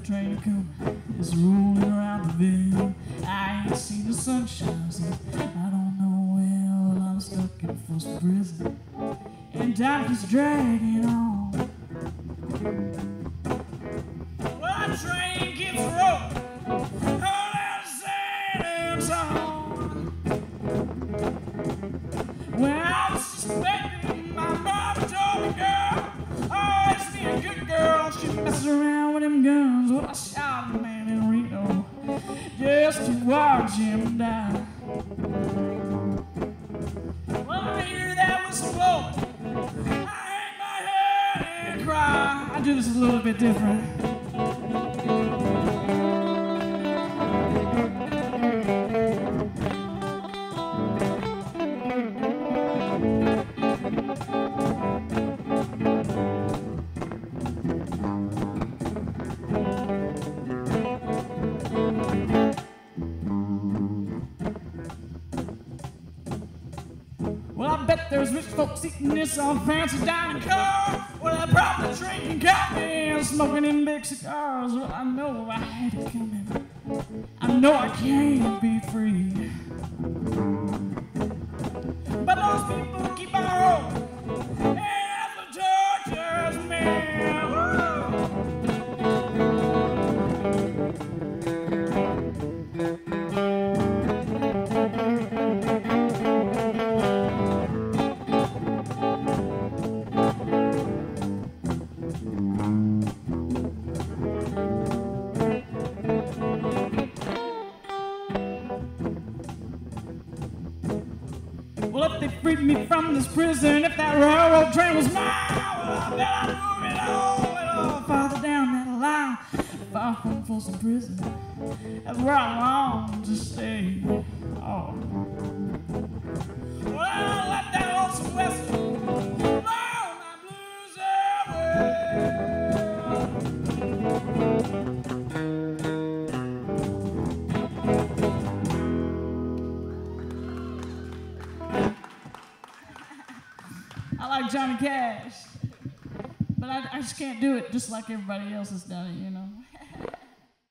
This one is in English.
train coming is rolling around the bend. I ain't seen the sunshine, so I don't know well. I'm stuck in Folsom Prison, and time keeps dragging on. Well, the train keeps rolling all that sad and song. Well, I was suspecting my mama told me, girl, always be a good girl. She messes around with them guns. Well, I shot a man in Reno just to watch him die. Well, I hear that whistle blowing. I hang my head and cry. I do this a little bit different. Well, I bet there's rich folks eating this on fancy dining car. Well, they're probably drinking coffee and smoking in big cigars. Well, I know I had it coming. I know I can't be free. But those people keep on rolling, and that's what tortures me. Well, if they freed me from this prison, if that railroad train was mine, well, I bet I'd move it all, farther down that line, far from Folsom Prison. That's where I long to stay. Oh. Well, I let that lonesome whistle blow my blues away. I like Johnny Cash, but I just can't do it just like everybody else has done it, you know.